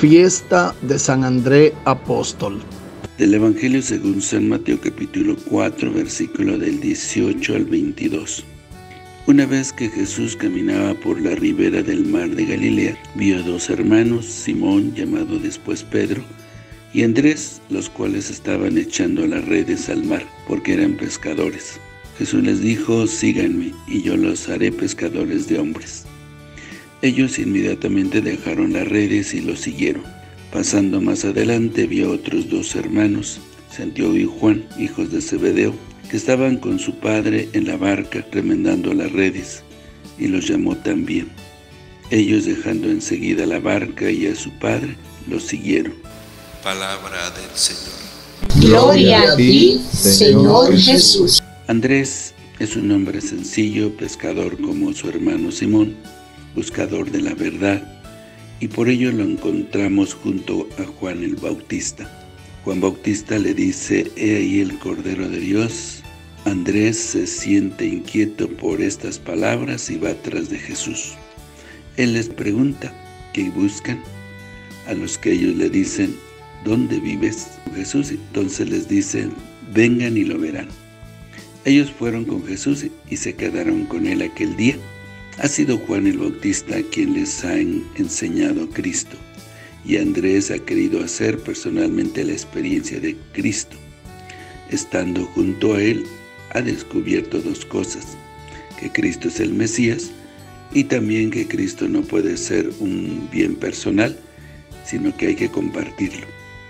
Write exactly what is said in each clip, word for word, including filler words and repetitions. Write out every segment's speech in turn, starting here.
Fiesta de San Andrés Apóstol. Del Evangelio según San Mateo capítulo cuatro, versículo del dieciocho al veintidós. Una vez que Jesús caminaba por la ribera del mar de Galilea, vio a dos hermanos, Simón, llamado después Pedro, y Andrés, los cuales estaban echando las redes al mar, porque eran pescadores. Jesús les dijo: síganme, y yo los haré pescadores de hombres. Ellos inmediatamente dejaron las redes y los siguieron. Pasando más adelante, vio a otros dos hermanos, Santiago y Juan, hijos de Zebedeo, que estaban con su padre en la barca remendando las redes, y los llamó también. Ellos, dejando enseguida la barca y a su padre, los siguieron. Palabra del Señor. Gloria a ti, Señor Jesús. Andrés es un hombre sencillo, pescador como su hermano Simón, buscador de la verdad, y por ello lo encontramos junto a Juan el Bautista. Juan Bautista le dice: he ahí el Cordero de Dios. Andrés se siente inquieto por estas palabras y va tras de Jesús. Él les pregunta: ¿qué buscan? A los que ellos le dicen: ¿dónde vives? Jesús entonces les dice: vengan y lo verán. Ellos fueron con Jesús y se quedaron con él aquel día. Ha sido Juan el Bautista quien les ha enseñado a Cristo, y Andrés ha querido hacer personalmente la experiencia de Cristo. Estando junto a él, ha descubierto dos cosas: que Cristo es el Mesías, y también que Cristo no puede ser un bien personal, sino que hay que compartirlo.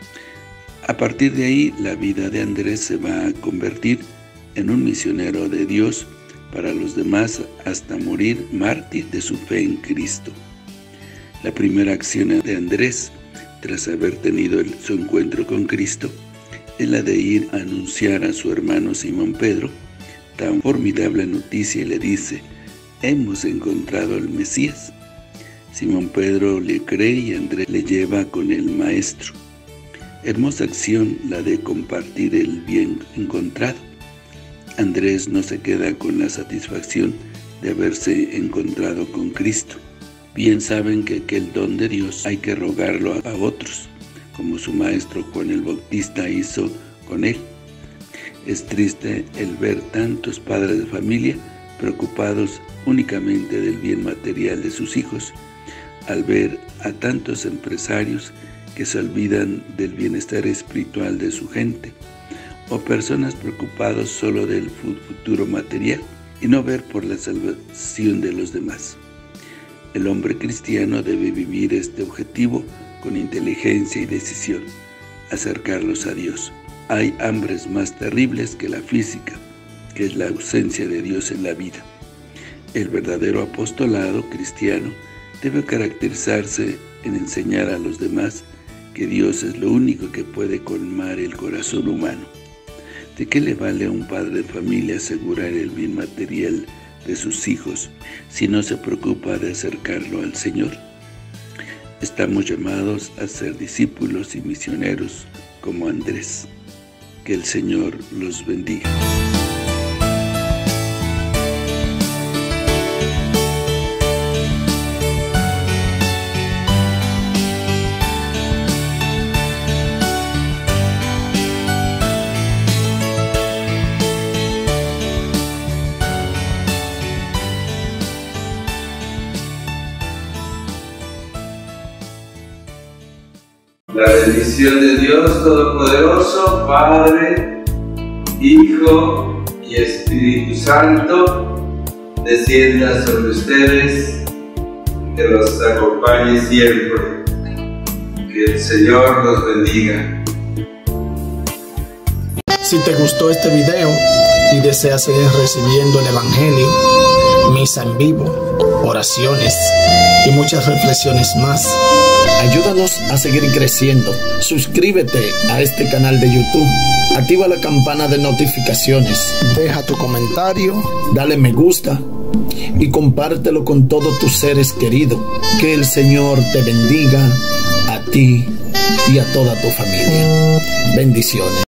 A partir de ahí, la vida de Andrés se va a convertir en un misionero de Dios para los demás hasta morir mártir de su fe en Cristo. La primera acción de Andrés, tras haber tenido el, su encuentro con Cristo, es la de ir a anunciar a su hermano Simón Pedro tan formidable noticia y le dice: hemos encontrado al Mesías. Simón Pedro le cree y Andrés le lleva con el Maestro. Hermosa acción la de compartir el bien encontrado. Andrés no se queda con la satisfacción de haberse encontrado con Cristo. Bien saben que aquel don de Dios hay que rogarlo a otros, como su maestro Juan el Bautista hizo con él. Es triste el ver tantos padres de familia preocupados únicamente del bien material de sus hijos, al ver a tantos empresarios que se olvidan del bienestar espiritual de su gente, o personas preocupados solo del futuro material y no ver por la salvación de los demás. El hombre cristiano debe vivir este objetivo con inteligencia y decisión, acercarlos a Dios. Hay hambres más terribles que la física, que es la ausencia de Dios en la vida. El verdadero apostolado cristiano debe caracterizarse en enseñar a los demás que Dios es lo único que puede colmar el corazón humano. ¿De qué le vale a un padre de familia asegurar el bien material de sus hijos si no se preocupa de acercarlo al Señor? Estamos llamados a ser discípulos y misioneros como Andrés. Que el Señor los bendiga. La bendición de Dios Todopoderoso, Padre, Hijo y Espíritu Santo, descienda sobre ustedes, que los acompañe siempre. Que el Señor los bendiga. Si te gustó este video y deseas seguir recibiendo el Evangelio, misa en vivo, oraciones y muchas reflexiones más, ayúdanos a seguir creciendo. Suscríbete a este canal de YouTube, activa la campana de notificaciones, deja tu comentario, dale me gusta y compártelo con todos tus seres queridos. Que el Señor te bendiga a ti y a toda tu familia. Bendiciones.